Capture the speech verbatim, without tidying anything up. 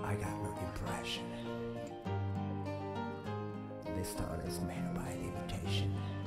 I got no impression. This town is made by limitation.